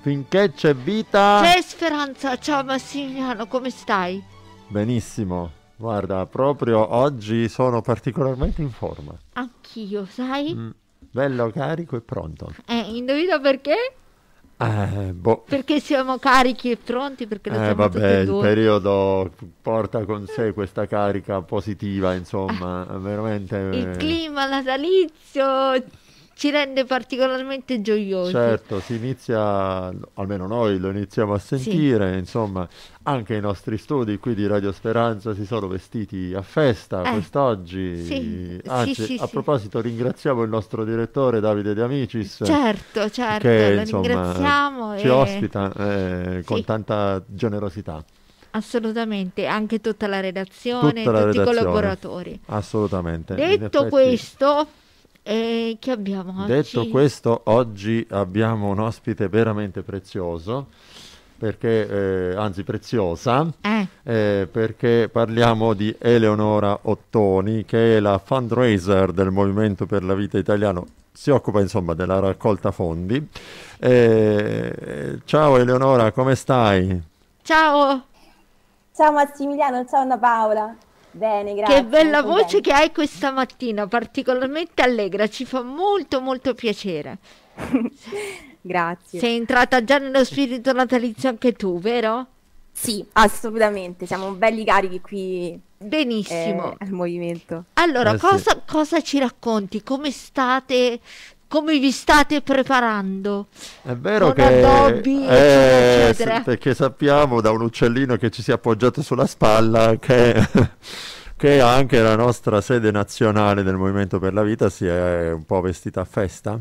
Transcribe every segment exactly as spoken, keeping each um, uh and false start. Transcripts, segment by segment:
Finché c'è vita... C'è speranza. Ciao Massimiliano, come stai? Benissimo. Guarda, proprio oggi sono particolarmente in forma. Anch'io, sai? Mm, bello, carico e pronto. Eh, indovina perché? Eh, boh. Perché siamo carichi e pronti, perché lo Eh, siamo tutti vabbè, e il due. periodo porta con sé questa carica positiva, insomma, veramente... Il eh, clima natalizio ci rende particolarmente gioiosi. Certo, si inizia, almeno noi lo iniziamo a Sì. sentire, insomma, anche i nostri studi qui di Radio Speranza si sono vestiti a festa Eh, quest'oggi. sì, sì, Anzi, sì, a sì. proposito, ringraziamo il nostro direttore Davide De Amicis Certo, certo, che, lo insomma, ringraziamo ci e ospita eh, con sì, tanta generosità. assolutamente, anche tutta la Tutta redazione, la tutti i redazione, collaboratori. assolutamente. In Detto effetti, questo, eh, che abbiamo detto oggi? questo, oggi abbiamo un ospite veramente prezioso, perché, eh, anzi preziosa, Eh, eh, perché parliamo di Eleonora Ottoni, che è la fundraiser del Movimento per la Vita Italiano, si occupa insomma della raccolta fondi. Eh, ciao Eleonora, come stai? ciao, Ciao Massimiliano, ciao Anna Paola. Bene, che grazie, bella molto voce bene. che hai questa mattina, particolarmente allegra, ci fa molto molto piacere. Grazie. Sei entrata già nello spirito natalizio anche tu, vero? Sì, assolutamente, siamo belli carichi qui eh, Benissimo. al movimento. Allora, Eh sì. cosa, cosa ci racconti? Come state, come vi state preparando? È vero Con che, addobbi, eccetera, eh, s- eccetera. perché sappiamo da un uccellino che ci si è appoggiato sulla spalla che, che anche la nostra sede nazionale del Movimento per la Vita si è un po' vestita a festa.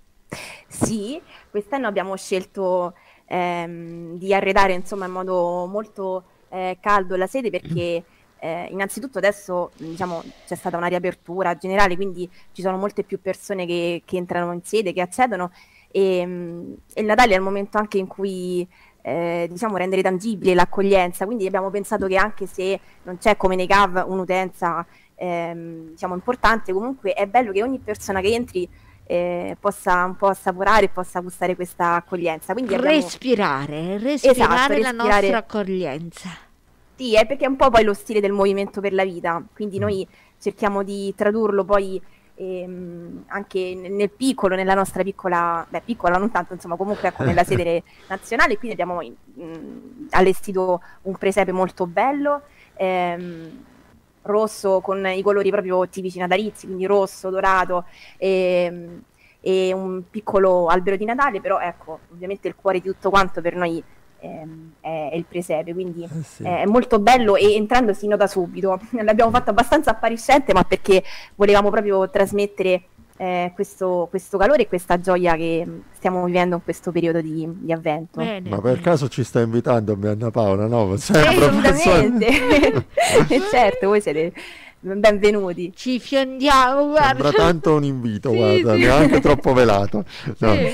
Sì, quest'anno abbiamo scelto ehm, di arredare insomma in modo molto eh, caldo la sede perché eh, innanzitutto adesso diciamo c'è stata una riapertura generale, quindi ci sono molte più persone che, che entrano in sede, che accedono e, mm, e il Natale è il momento anche in cui eh, diciamo rendere tangibile l'accoglienza, quindi abbiamo pensato che anche se non c'è come nei C A V un'utenza ehm, diciamo importante, comunque è bello che ogni persona che entri eh, possa un po' assaporare e possa gustare questa accoglienza. Quindi abbiamo Respirare, esatto, respirare la nostra respirare. accoglienza. Sì, è perché è un po' poi lo stile del Movimento per la Vita, quindi Mm. noi cerchiamo di tradurlo poi ehm, anche n- nel piccolo, nella nostra piccola, beh piccola non tanto, insomma comunque ecco nella sede nazionale, quindi abbiamo mh, allestito un presepe molto bello, ehm, rosso con i colori proprio tipici natalizi, quindi rosso, dorato, ehm, e un piccolo albero di Natale, però ecco, ovviamente il cuore di tutto quanto per noi ehm, è, è il presepe, quindi Eh sì. eh, è molto bello e entrando si nota subito. L'abbiamo fatto abbastanza appariscente, ma perché volevamo proprio trasmettere eh, questo, questo calore e questa gioia che stiamo vivendo in questo periodo di, di avvento. Bene, Ma per bene. caso ci sta invitando mia Anna Paola? No, sempre Assolutamente, E certo, voi siete benvenuti. Ci fiondiamo, guarda. Sembra tanto un invito, Sì, guarda, sì. neanche troppo velato. No. Sì.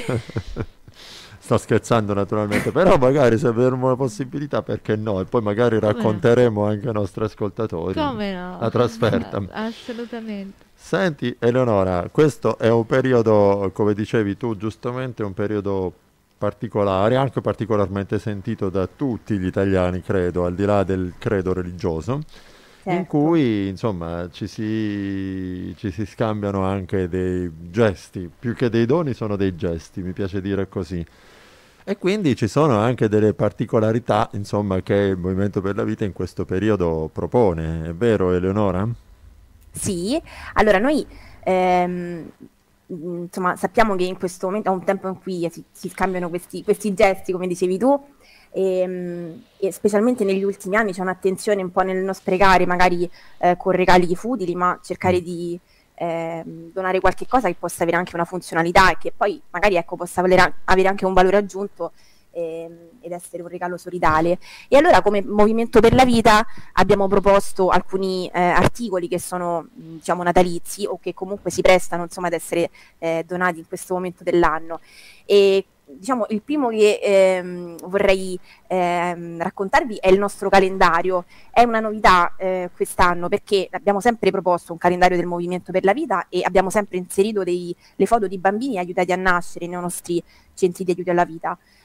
Sto scherzando naturalmente, però magari se avremo la possibilità, perché no? E poi magari Come no? racconteremo anche ai nostri ascoltatori Come no? la trasferta. Assolutamente. Senti, Eleonora, questo è un periodo, come dicevi tu giustamente, un periodo particolare, anche particolarmente sentito da tutti gli italiani, credo, al di là del credo religioso, in Certo. cui insomma ci si, ci si scambiano anche dei gesti, più che dei doni sono dei gesti, mi piace dire così. E quindi ci sono anche delle particolarità, insomma, che il Movimento per la Vita in questo periodo propone, è vero, Eleonora? Sì, allora noi ehm, mh, insomma sappiamo che in questo momento è un tempo in cui si, si scambiano questi, questi gesti, come dicevi tu, e, mh, e specialmente negli ultimi anni c'è un'attenzione un po' nel non sprecare magari eh, con regali futili, ma cercare Mm. di ehm, donare qualche cosa che possa avere anche una funzionalità e che poi magari ecco, possa valere- avere anche un valore aggiunto ehm, ed essere un regalo solidale. E allora come Movimento per la Vita abbiamo proposto alcuni eh, articoli che sono mh, diciamo natalizi o che comunque si prestano insomma ad essere eh, donati in questo momento dell'anno. E diciamo il primo che ehm, vorrei ehm, raccontarvi è il nostro calendario. È una novità eh, quest'anno perché abbiamo sempre proposto un calendario del Movimento per la Vita e abbiamo sempre inserito dei, le foto di bambini aiutati a nascere nei nostri centri di aiuto alla vita.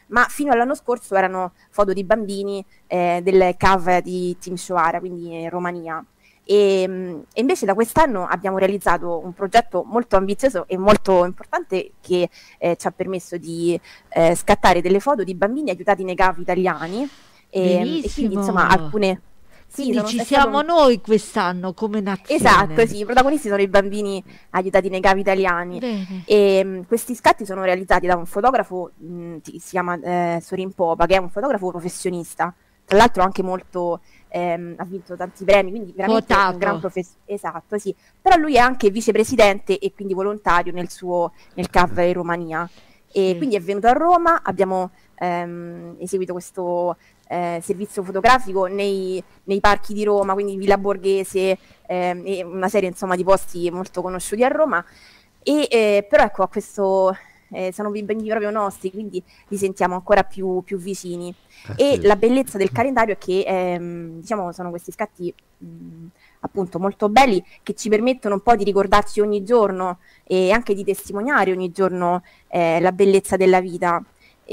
ma fino all'anno scorso erano foto di bambini eh, del C A V di Timișoara, quindi in Romania. E, e invece da quest'anno abbiamo realizzato un progetto molto ambizioso e molto importante che eh, ci ha permesso di eh, scattare delle foto di bambini aiutati nei C A V italiani e, e quindi insomma alcune... Sì, quindi sono, ci è siamo stato... noi quest'anno come nazione. Esatto, sì, i protagonisti sono i bambini aiutati nei C A V italiani. Bene. E mh, questi scatti sono realizzati da un fotografo, mh, si chiama eh, Sorin Popa, che è un fotografo professionista, tra l'altro anche molto, ehm, ha vinto tanti premi, quindi veramente Quotato. un gran professionista. Esatto, sì. Però lui è anche vicepresidente e quindi volontario nel suo nel C A V in Romania. E Sì. quindi è venuto a Roma, abbiamo ehm, eseguito questo eh, servizio fotografico nei, nei parchi di Roma, quindi Villa Borghese ehm, e una serie insomma di posti molto conosciuti a Roma. E eh, però ecco, a questo eh, sono bambini proprio nostri, quindi li sentiamo ancora più, più vicini. Eh E sì. la bellezza del calendario è che ehm, diciamo sono questi scatti mh, appunto molto belli che ci permettono un po' di ricordarci ogni giorno e anche di testimoniare ogni giorno eh, la bellezza della vita.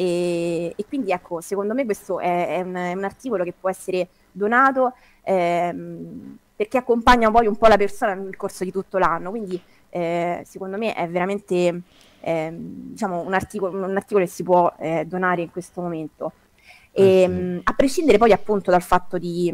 E, e quindi ecco, secondo me questo è, è, un, è un articolo che può essere donato ehm, perché accompagna poi un po' la persona nel corso di tutto l'anno, quindi eh, secondo me è veramente eh, diciamo un articolo, un articolo che si può eh, donare in questo momento. E, Eh sì. mh, a prescindere poi appunto dal fatto di,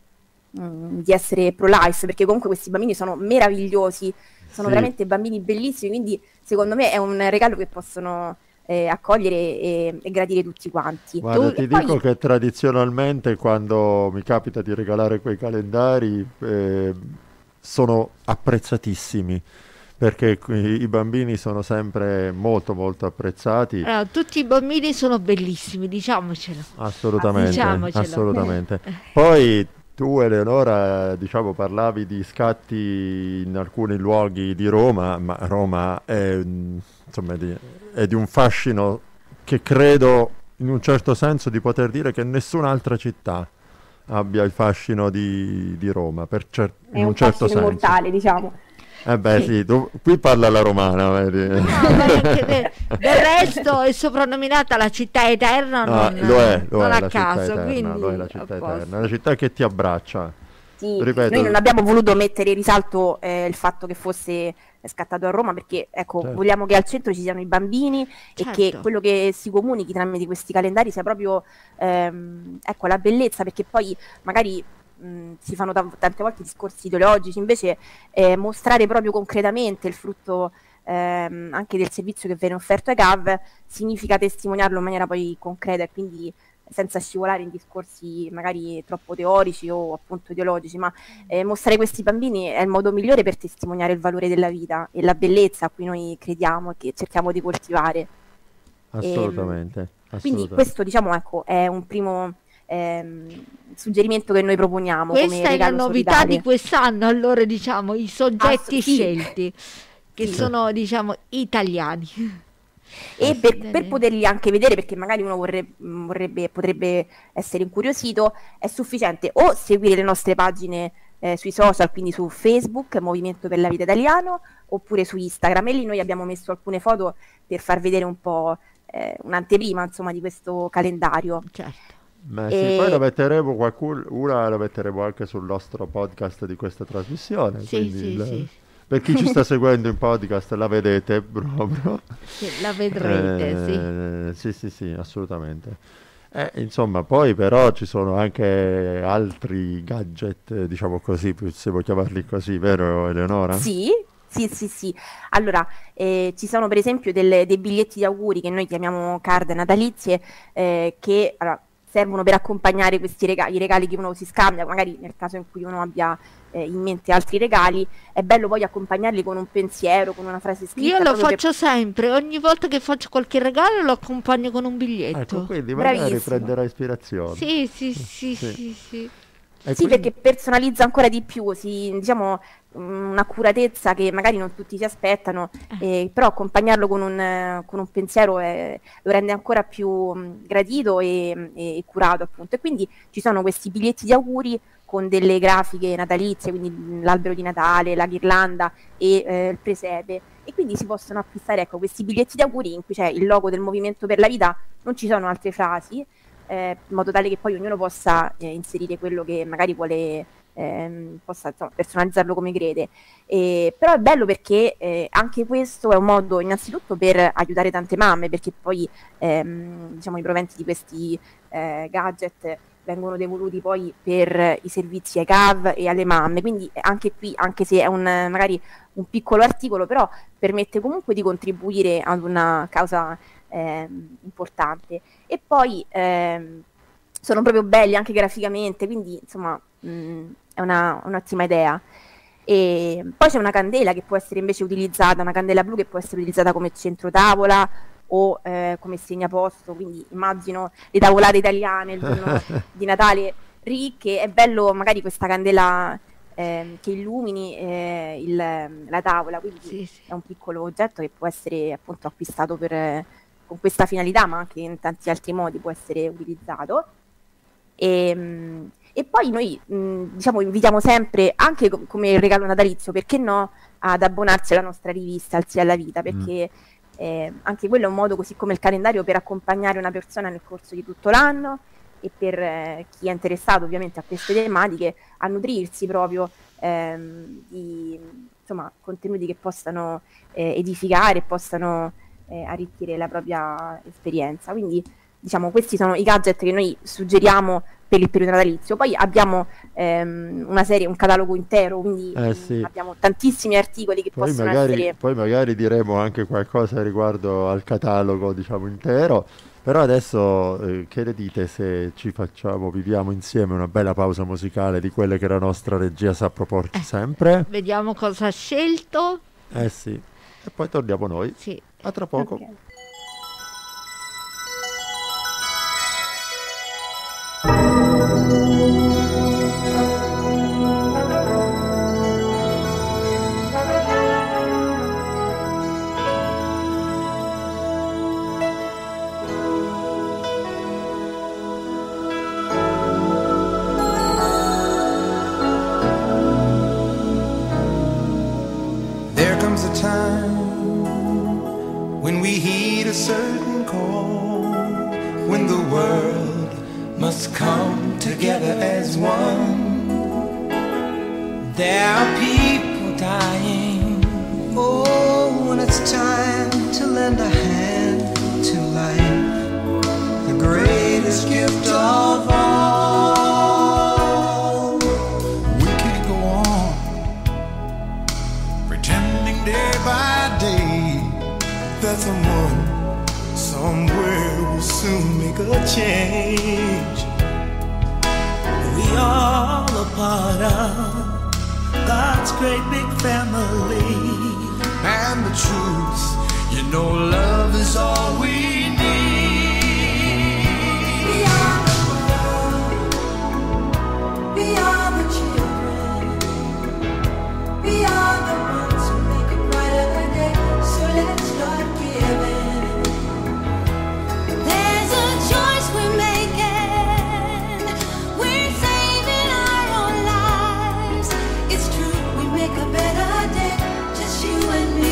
mh, di essere pro-life, perché comunque questi bambini sono meravigliosi, sono Sì. veramente bambini bellissimi, quindi secondo me è un regalo che possono eh, accogliere e, e gradire tutti quanti. Guarda, E ti poi- dico che tradizionalmente quando mi capita di regalare quei calendari eh, sono apprezzatissimi perché qui- i bambini sono sempre molto molto apprezzati. Allora, tutti i bambini sono bellissimi, diciamocelo. Assolutamente, Diciamocelo. assolutamente. Poi tu, Eleonora, diciamo, parlavi di scatti in alcuni luoghi di Roma, ma Roma è, mm, insomma, di, è di un fascino che credo, in un certo senso, di poter dire che nessun'altra città abbia il fascino di, di Roma, per cer- è in un un certo fascino senso. immortale, diciamo. Eh beh, sì, tu- qui parla la romana, vedi? No, ma anche de- del resto è soprannominata la città eterna, No, non, lo è, lo non è a la caso, città eterna, quindi lo è la a città posto. eterna, la città che ti abbraccia. Sì, Ripeto, noi non abbiamo voluto mettere in risalto eh, il fatto che fosse scattato a Roma perché ecco, certo. vogliamo che al centro ci siano i bambini e che Certo. quello che si comunichi tramite questi calendari sia proprio ehm, ecco, la bellezza, perché poi magari mh, si fanno ta- tante volte discorsi ideologici, invece eh, mostrare proprio concretamente il frutto ehm, anche del servizio che viene offerto ai C A V significa testimoniarlo in maniera poi concreta e quindi senza scivolare in discorsi magari troppo teorici o appunto ideologici, ma eh, mostrare questi bambini è il modo migliore per testimoniare il valore della vita e la bellezza a cui noi crediamo e che cerchiamo di coltivare. assolutamente, Quindi assolutamente. questo diciamo ecco è un primo ehm, suggerimento che noi proponiamo come Questa è la regalo novità solidale. di quest'anno, allora diciamo i soggetti Ass- sì. scelti, che Sì. sono diciamo italiani. E per, Bene. per poterli anche vedere, perché magari uno vorrebbe, vorrebbe potrebbe essere incuriosito, è sufficiente o seguire le nostre pagine eh, sui social, quindi su Facebook, Movimento per la Vita Italiano, oppure su Instagram. E lì noi abbiamo messo alcune foto per far vedere un po' eh, un'anteprima, insomma, di questo calendario. Certo. Ma sì, E- poi la metteremo qualcuno, una la metteremo anche sul nostro podcast di questa trasmissione, Sì, quindi sì, la- sì. per chi ci sta seguendo in podcast la vedete proprio. Sì, la vedrete, sì. Eh, sì, sì, sì, assolutamente. Eh, insomma, poi però ci sono anche altri gadget, eh, diciamo così, se vuoi chiamarli così, vero Eleonora? Sì, sì, sì, sì. Allora, eh, ci sono per esempio delle- dei biglietti di auguri che noi chiamiamo card natalizie, eh, che allora, servono per accompagnare questi regali, i regali che uno si scambia, magari nel caso in cui uno abbia eh, in mente altri regali, è bello poi accompagnarli con un pensiero, con una frase scritta. Io lo proprio per- faccio sempre, ogni volta che faccio qualche regalo lo accompagno con un biglietto. Ecco, quindi magari Bravissimo. prenderà ispirazione. Sì, sì, sì, Sì. sì, sì. E Sì, quindi... perché personalizza ancora di più, si, diciamo, mh, un'accuratezza che magari non tutti si aspettano, eh, però accompagnarlo con un, eh, con un pensiero eh, lo rende ancora più mh, gradito e, e curato, appunto. E quindi ci sono questi biglietti di auguri con delle grafiche natalizie, quindi mh, l'albero di Natale, la ghirlanda e eh, il presepe. E quindi si possono acquistare, ecco, questi biglietti di auguri in cui c'è il logo del Movimento per la Vita, non ci sono altre frasi, eh, in modo tale che poi ognuno possa eh, inserire quello che magari vuole, ehm, possa insomma, personalizzarlo come crede. E, però è bello perché eh, anche questo è un modo innanzitutto per aiutare tante mamme, perché poi ehm, diciamo, i proventi di questi eh, gadget vengono devoluti poi per i servizi ai C A V e alle mamme, quindi anche qui, anche se è un magari un piccolo articolo, però permette comunque di contribuire ad una causa eh, importante. E poi ehm, sono proprio belli anche graficamente, quindi insomma mh, è una, un'ottima idea. E poi c'è una candela che può essere invece utilizzata, una candela blu che può essere utilizzata come centro tavola o eh, come segnaposto, quindi immagino le tavolate italiane il giorno di Natale ricche, è bello magari questa candela eh, che illumini eh, il, la tavola, quindi Sì, sì. è un piccolo oggetto che può essere appunto acquistato per, con questa finalità, ma anche in tanti altri modi può essere utilizzato. E, e poi noi mh, diciamo invitiamo sempre, anche co- come regalo natalizio, perché no, ad abbonarsi alla nostra rivista Alzi alla Vita, perché eh, anche quello è un modo, così come il calendario, per accompagnare una persona nel corso di tutto l'anno e per eh, chi è interessato ovviamente a queste tematiche a nutrirsi proprio ehm, di insomma, contenuti che possano eh, edificare e possano eh, arricchire la propria esperienza. Quindi diciamo questi sono i gadget che noi suggeriamo per il periodo natalizio. Poi abbiamo ehm, una serie, un catalogo intero, quindi Eh mh, sì. abbiamo tantissimi articoli che Poi possono magari, essere... poi magari diremo anche qualcosa riguardo al catalogo, diciamo, intero. Però adesso eh, che ne dite se ci facciamo, viviamo insieme una bella pausa musicale di quelle che la nostra regia sa proporci sempre? Vediamo cosa ha scelto. Eh sì. E poi torniamo noi. Sì. A tra poco. Ok. There comes a time when we heed a certain call, when the world must come together as one. There are people dying. Oh, when it's time to lend a hand to life, the greatest gift of all. We can't go on pretending day by day that someone somewhere will soon make a change. We all a part of God's great big family. And the truth, you know, love is all we need. We are the world, we are the children, we are the ones who make a brighter day. So let's start giving. There's a choice we're making. We're saving our own lives. It's true, we make a better day, just you and me.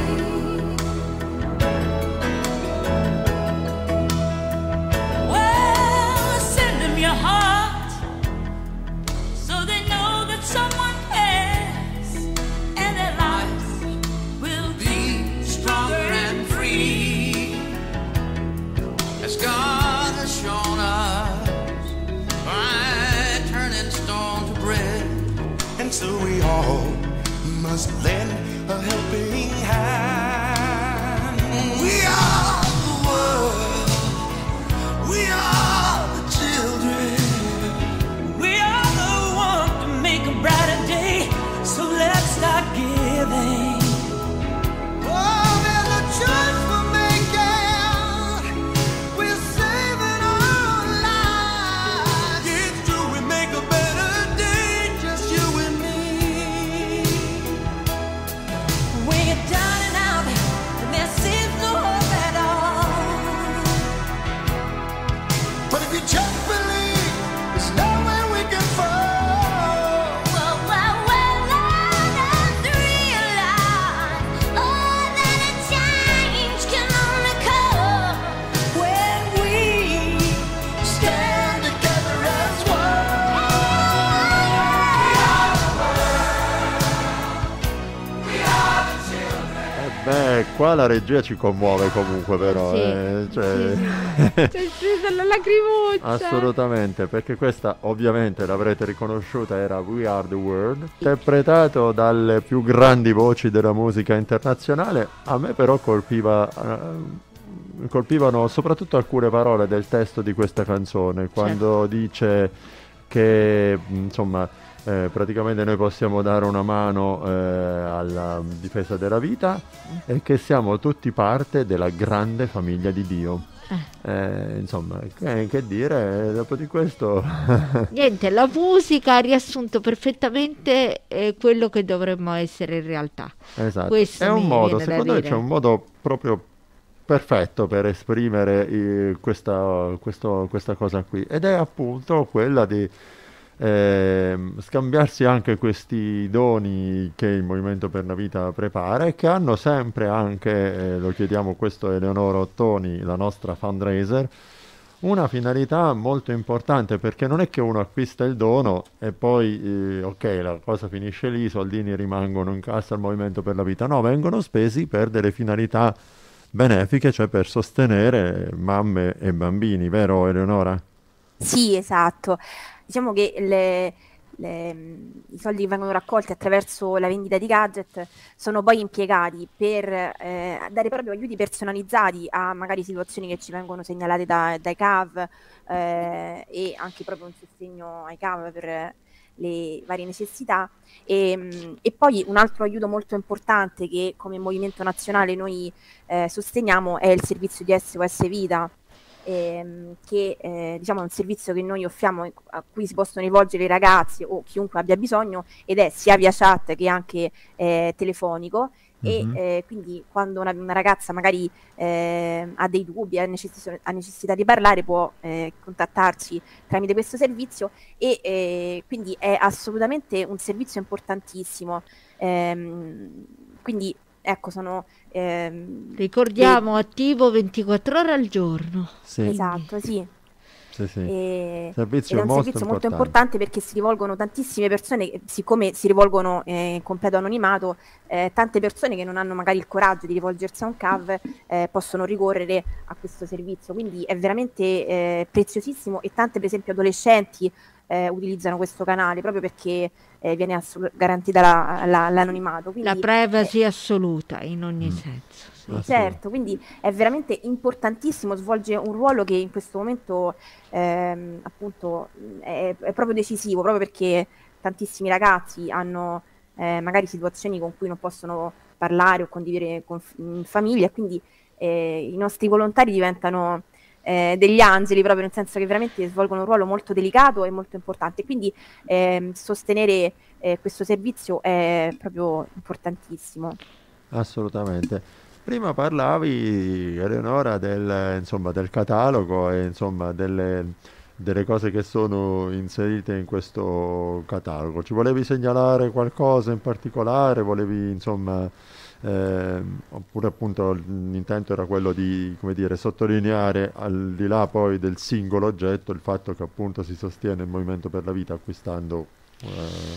Well, send them your heart so they know that someone cares, and their lives will be stronger and free. As God has shown us by turning stone to bread. And so we all must lend a helping hand. We are the world, we are the children, We are the one to make a brighter day, so let's start giving. oh, there's a choice we're making. We're saving our lives. It's true, we make a better Beh, qua la regia ci commuove comunque però, Sì, eh, cioè... sì, C'è scesa la lacrimuccia. Assolutamente, perché questa ovviamente l'avrete riconosciuta, era We Are The World, interpretato dalle più grandi voci della musica internazionale. A me però colpiva, eh, colpivano soprattutto alcune parole del testo di questa canzone, quando dice che insomma eh, praticamente noi possiamo dare una mano eh, alla difesa della vita e che siamo tutti parte della grande famiglia di Dio. Eh, insomma, che, che dire, dopo di questo Niente, la musica ha riassunto perfettamente eh, quello che dovremmo essere in realtà. esatto. Questo È un mi modo, viene da secondo me dire. c'è un modo proprio perfetto per esprimere eh, questa, questo- questa cosa qui, ed è appunto quella di ehm, scambiarsi anche questi doni che il Movimento per la Vita prepara e che hanno sempre anche, eh, lo chiediamo questo a Eleonora Ottoni, la nostra fundraiser, una finalità molto importante, perché non è che uno acquista il dono e poi eh, ok, la cosa finisce lì, i soldini rimangono in cassa al Movimento per la Vita, no, vengono spesi per delle finalità benefiche, cioè per sostenere mamme e bambini, vero Eleonora? Sì, esatto. Diciamo che le- le- i soldi che vengono raccolti attraverso la vendita di gadget sono poi impiegati per eh, dare proprio aiuti personalizzati a magari situazioni che ci vengono segnalate da- dai C A V, eh, e anche proprio un sostegno ai C A V per le varie necessità. E, mh, e poi un altro aiuto molto importante che come Movimento Nazionale noi eh, sosteniamo è il servizio di S O S Vita, ehm, che eh, diciamo è un servizio che noi offriamo, a cui si possono rivolgere i ragazzi o chiunque abbia bisogno, ed è sia via chat che anche eh, telefonico. E Mhm. eh, quindi quando una, una ragazza magari eh, ha dei dubbi, ha necess- ha necessità di parlare, può eh, contattarci tramite questo servizio, e eh, quindi è assolutamente un servizio importantissimo. Ehm, quindi ecco, sono ehm, Ricordiamo, attivo ventiquattro ore al giorno. Sì, le- esatto, sì. sì, sì. E- Servizio ed è un molto servizio molto importante. importante perché si rivolgono tantissime persone, che, siccome si rivolgono eh, in completo anonimato, eh, tante persone che non hanno magari il coraggio di rivolgersi a un C A V eh, possono ricorrere a questo servizio, quindi è veramente eh, preziosissimo, e tante per esempio adolescenti eh, utilizzano questo canale proprio perché eh, viene assolut- garantita la- la- l'anonimato. La Quindi eh, privacy assoluta in ogni senso. sì. Ah, sì. certo, quindi è veramente importantissimo, svolge un ruolo che in questo momento ehm, appunto mh, è, è proprio decisivo, proprio perché tantissimi ragazzi hanno eh, magari situazioni con cui non possono parlare o condividere con, in famiglia, e quindi eh, i nostri volontari diventano eh, degli angeli, proprio nel senso che veramente svolgono un ruolo molto delicato e molto importante. Quindi ehm, sostenere eh, questo servizio è proprio importantissimo. Assolutamente. Prima parlavi, Eleonora, del, insomma, del catalogo e insomma, delle, delle cose che sono inserite in questo catalogo. Ci volevi segnalare qualcosa in particolare? Volevi, insomma, ehm, oppure appunto l'intento era quello di, come dire, sottolineare al di là poi del singolo oggetto il fatto che appunto si sostiene il Movimento per la Vita acquistando eh,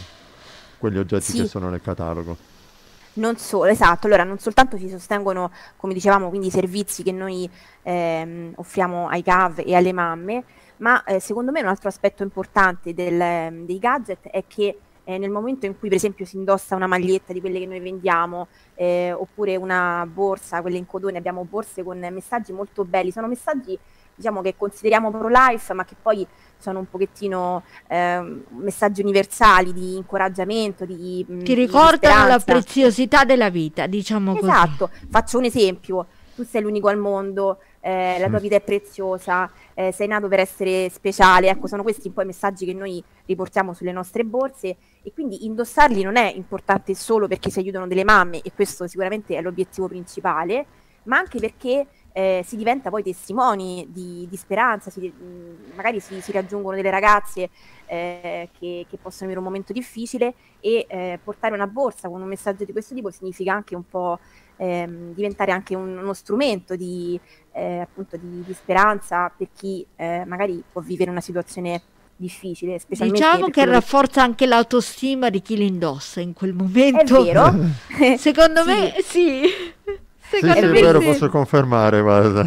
quegli oggetti che Sì. sono nel catalogo. Non solo, esatto, allora non soltanto si sostengono, come dicevamo, quindi i servizi che noi ehm, offriamo ai C A V e alle mamme, ma eh, secondo me un altro aspetto importante del- dei gadget è che eh, nel momento in cui per esempio si indossa una maglietta di quelle che noi vendiamo, eh, oppure una borsa, quelle in cotone, abbiamo borse con messaggi molto belli, sono messaggi diciamo che consideriamo pro-life, ma che poi sono un pochettino ehm, messaggi universali di incoraggiamento, di, mh, Ti di ricordano la speranza. preziosità della vita, diciamo così. Esatto, faccio un esempio, tu sei l'unico al mondo, eh, la tua vita è preziosa, eh, sei nato per essere speciale, ecco, sono questi un po' i messaggi che noi riportiamo sulle nostre borse, e quindi indossarli non è importante solo perché si aiutano delle mamme, e questo sicuramente è l'obiettivo principale, ma anche perché eh, si diventa poi testimoni di, di speranza, si- mh, magari si, si raggiungono delle ragazze eh, che, che possono avere un momento difficile, e eh, portare una borsa con un messaggio di questo tipo significa anche un po' ehm, diventare anche un- uno strumento di, eh, appunto di, di speranza per chi eh, magari può vivere una situazione difficile, specialmente Diciamo per che quello che- rafforza anche l'autostima di chi li indossa in quel È momento. vero? Secondo Sì. me sì. Sì, Secondo sì, è me vero, sì. posso confermare, guarda.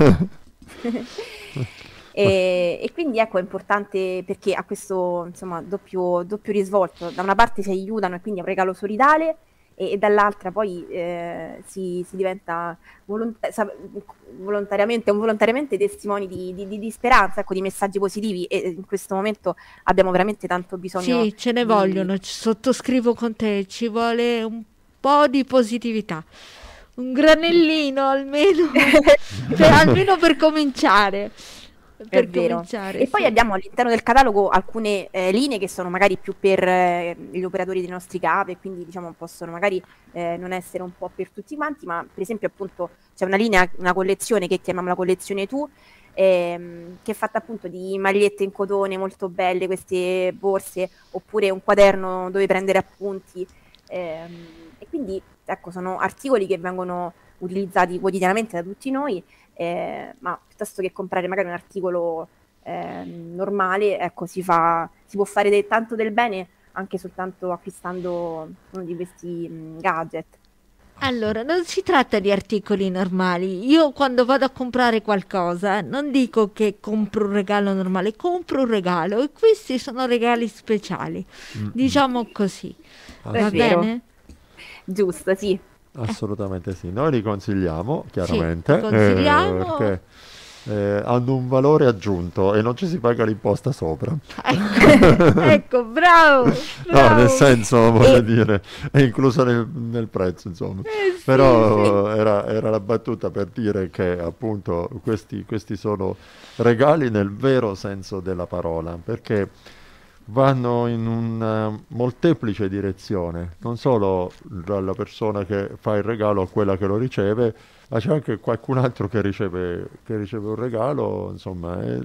E, e quindi ecco è importante perché ha questo insomma doppio, doppio risvolto. Da una parte si aiutano e quindi è un regalo solidale e, e dall'altra poi eh, si, si diventa volont- sa- volontariamente o involontariamente testimoni di, di- di- di speranza, ecco, di messaggi positivi e in questo momento abbiamo veramente tanto bisogno Sì, ce ne di... vogliono, ci- sottoscrivo con te, ci vuole un po' di positività, un granellino almeno, per, almeno per cominciare, È per vero. cominciare, E poi sì. abbiamo all'interno del catalogo alcune eh, linee che sono magari più per eh, gli operatori dei nostri capi e quindi diciamo possono magari eh, non essere un po' per tutti quanti, ma per esempio appunto c'è una linea, una collezione che chiamiamo la collezione Tu, ehm, che è fatta appunto di magliette in cotone molto belle, queste borse, oppure un quaderno dove prendere appunti. ehm, e quindi ecco sono articoli che vengono utilizzati quotidianamente da tutti noi, eh, ma piuttosto che comprare magari un articolo eh, normale, ecco, si fa, si può fare de- tanto del bene anche soltanto acquistando uno di questi mh, gadget. Allora, non si tratta di articoli normali. Io quando vado a comprare qualcosa non dico che compro un regalo normale, compro un regalo e questi sono regali speciali, Mm, diciamo così. mm. Va È vero. bene? Giusto, sì. Assolutamente sì, noi li consigliamo Sì, chiaramente li consigliamo. eh, perché eh, hanno un valore aggiunto e non ci si paga l'imposta sopra. Ecco, ecco, bravo, No, bravo. nel senso, voglio E- dire, è inclusa nel, nel prezzo, insomma. Eh, sì, Però era, era la battuta per dire che appunto questi, questi sono regali nel vero senso della parola, perché vanno in una molteplice direzione, non solo dalla persona che fa il regalo a quella che lo riceve, ma c'è anche qualcun altro che riceve, che riceve un regalo, insomma, è,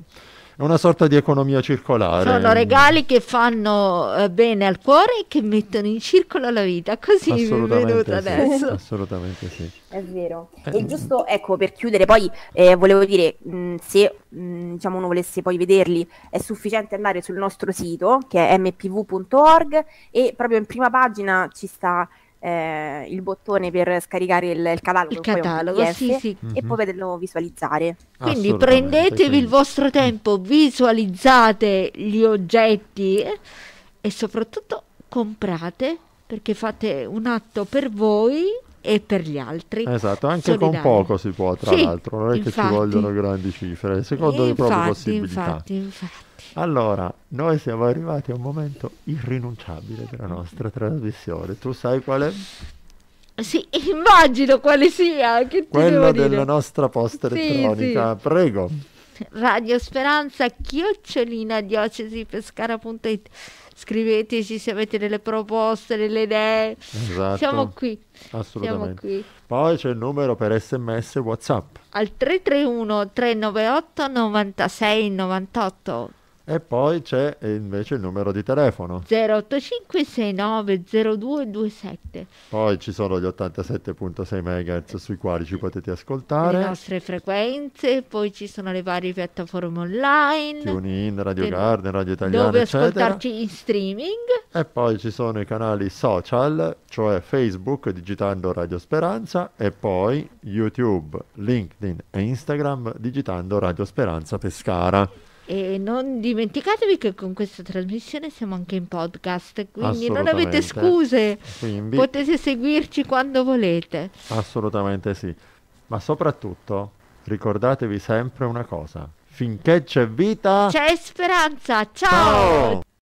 è una sorta di economia circolare. Sono regali che fanno eh, bene al cuore e che mettono in circolo la vita. Così mi è Assolutamente venuta sì, adesso. assolutamente sì. È vero. Eh, E giusto, ecco, per chiudere, poi eh, volevo dire, mh, se mh, diciamo uno volesse poi vederli, è sufficiente andare sul nostro sito, che è m p v punto org, e proprio in prima pagina ci sta eh, il bottone per scaricare il, il catalogo, Il che poi è un catalogo, P D F, sì, sì. e Mhm. poi poterlo visualizzare. Quindi Assolutamente, prendetevi sì. il vostro tempo, visualizzate gli oggetti eh, e soprattutto comprate perché fate un atto per voi e per gli altri. Esatto, anche con solidali. poco si può, tra Sì, l'altro, non è che ci infatti. vogliono grandi cifre, secondo le proprie Infatti, possibilità. infatti, infatti. Allora, noi siamo arrivati a un momento irrinunciabile della nostra trasmissione. Tu sai qual è? Sì, immagino quale sia, che ti Quello devo dire? della nostra posta Sì, elettronica. Prego. Radio Speranza, chiocciolina diocesipescara punto it. Scriveteci se avete delle proposte, delle idee. Esatto. Siamo qui, siamo Assolutamente. qui. Poi c'è il numero per sms e WhatsApp. Al tre tre uno tre nove otto nove sei nove otto E poi c'è eh, invece il numero di telefono. zero otto cinque sei nove zero due due sette. Poi ci sono gli ottantasette virgola sei megahertz sui quali ci potete Le ascoltare. nostre frequenze, poi ci sono le varie piattaforme online TuneIn, Radio per- Garden, Radio Italiana, dove eccetera. ascoltarci in streaming. E poi ci sono i canali social, cioè Facebook digitando Radio Speranza e poi YouTube, LinkedIn e Instagram digitando Radio Speranza Pescara. E non dimenticatevi che con questa trasmissione siamo anche in podcast, quindi non avete Assolutamente. scuse, Quindi potete seguirci quando volete. assolutamente sì. Ma soprattutto ricordatevi sempre una cosa, finché c'è vita... C'è speranza, ciao! Ciao!